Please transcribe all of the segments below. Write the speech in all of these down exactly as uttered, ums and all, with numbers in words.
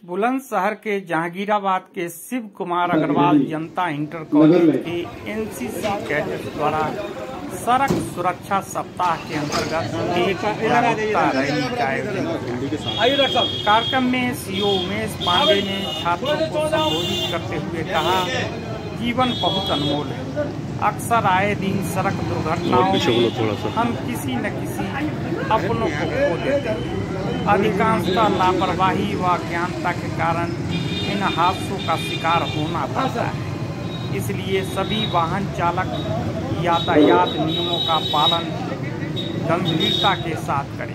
बुलंदशहर के जहांगीराबाद के Shiv Kumar Agrawal Janata inter college के एनसीसी कैडेट्स द्वारा सड़क सुरक्षा सप्ताह के अंतर्गत एक जागरूकता रैली का आयोजन। कार्यक्रम में सीओ उमेश पांडे ने छात्रों को संबोधित करते हुए कहा, जीवन बहुत अनमोल है। अक्सर आए दिन सड़क दुर्घटनाओं में हम किसी न किसी अपनों को खो देते हैं। अधिकांशतः लापरवाही व अज्ञानता के कारण इन हादसों का शिकार होना पड़ता है। इसलिए सभी वाहन चालक यातायात नियमों का पालन गंभीरता के साथ करें,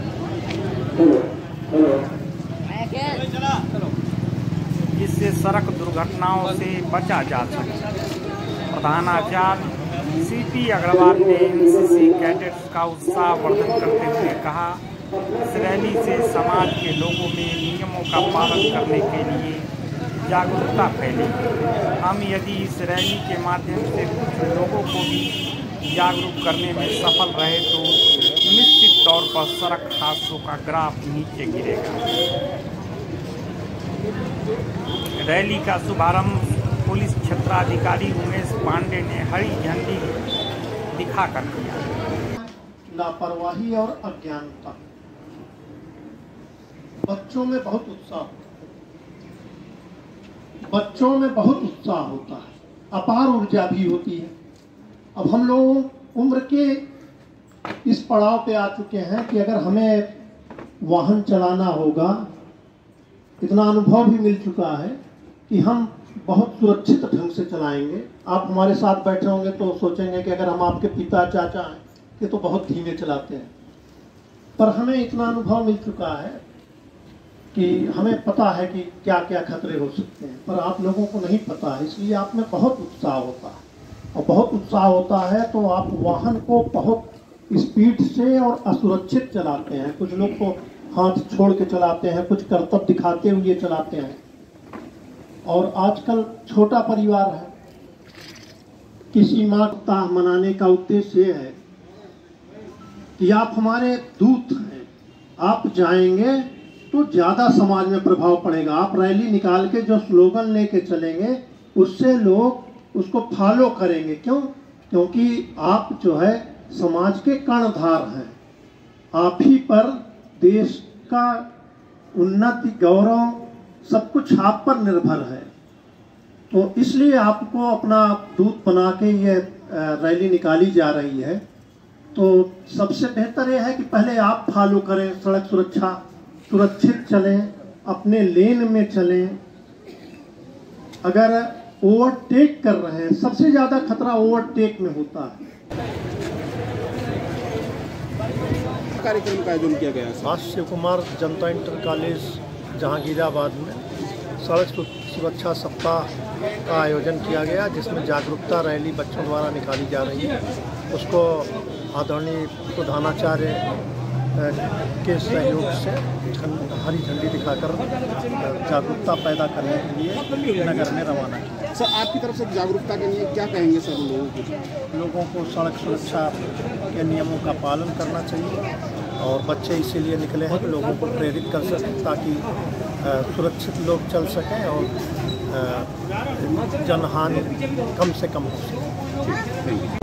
जिससे सड़क दुर्घटनाओं से बचा जा सके। प्रधानाचार्य सीपी अग्रवाल ने एनसीसी कैडेट्स का उत्साह वर्धन करते हुए कहा, इस रैली से समाज के लोगों में नियमों का पालन करने के लिए जागरूकता फैलेगी। हम यदि इस रैली के माध्यम से कुछ लोगों को भी जागरूक करने में सफल रहे तो निश्चित तौर पर सड़क हादसों का ग्राफ नीचे गिरेगा। रैली का शुभारंभ पुलिस क्षेत्राधिकारी उमेश पांडे ने हरी झंडी दिखाकर किया। लापरवाही और अज्ञानता, बच्चों में बहुत उत्साह बच्चों में बहुत उत्साह होता है, अपार ऊर्जा भी होती है। अब हम लोग उम्र के इस पड़ाव पे आ चुके हैं कि अगर हमें वाहन चलाना होगा, इतना अनुभव भी मिल चुका है कि हम बहुत सुरक्षित ढंग से चलाएंगे। आप हमारे साथ बैठे होंगे तो सोचेंगे कि अगर हम आपके पिता चाचा हैं कि तो बहुत धीमे चलाते हैं, पर हमें इतना अनुभव मिल चुका है कि हमें पता है कि क्या क्या खतरे हो सकते हैं, पर आप लोगों को नहीं पता है। इसलिए आप में बहुत उत्साह होता है, और बहुत उत्साह होता है तो आप वाहन को बहुत स्पीड से और असुरक्षित चलाते हैं। कुछ लोग को हाथ छोड़ के चलाते हैं, कुछ करतब दिखाते हुए चलाते हैं। और आजकल छोटा परिवार है, किसी माँ का मनाने का उद्देश्य ये है कि आप हमारे दूत हैं, आप जाएंगे तो ज्यादा समाज में प्रभाव पड़ेगा। आप रैली निकाल के जो स्लोगन लेके चलेंगे उससे लोग उसको फॉलो करेंगे। क्यों? क्योंकि आप जो है समाज के कर्णधार हैं। आप ही पर देश का उन्नति, गौरव सब कुछ आप पर निर्भर है। तो इसलिए आपको अपना दूत बना के ये रैली निकाली जा रही है। तो सबसे बेहतर यह है कि पहले आप फॉलो करें, सड़क सुरक्षा, सुरक्षित चलें, अपने लेन में चलें। अगर ओवरटेक कर रहे हैं, सबसे ज्यादा खतरा ओवरटेक में होता है। कार्यक्रम का आयोजन किया गया है। आज शिव कुमार जनता इंटर कॉलेज जहांगीराबाद में सड़क सुरक्षा सप्ताह का आयोजन किया गया, जिसमें जागरूकता रैली बच्चों द्वारा निकाली जा रही है। उसको आदरणीय प्रधानाचार्य के सहयोग से हरी झंडी दिखाकर जागरूकता पैदा करने के लिए नगर में रवाना किया। सर, आपकी तरफ से जागरूकता के लिए क्या कहेंगे सर लोगों को? लोगों को सड़क सुरक्षा के नियमों का पालन करना चाहिए, और बच्चे इसीलिए निकले हैं कि लोगों को प्रेरित कर सकें ताकि सुरक्षित लोग चल सकें और जनहानि कम से कम हो सके।